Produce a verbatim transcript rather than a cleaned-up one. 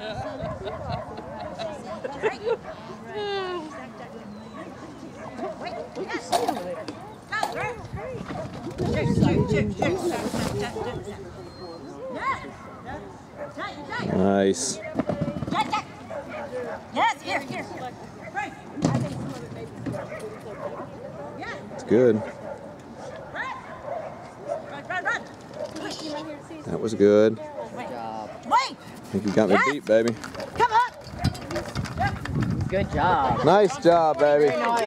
Nice. Yes, here, here. It's good. That was good. Good job. I think you got me beat, baby. Come up. Good job. Nice job, baby.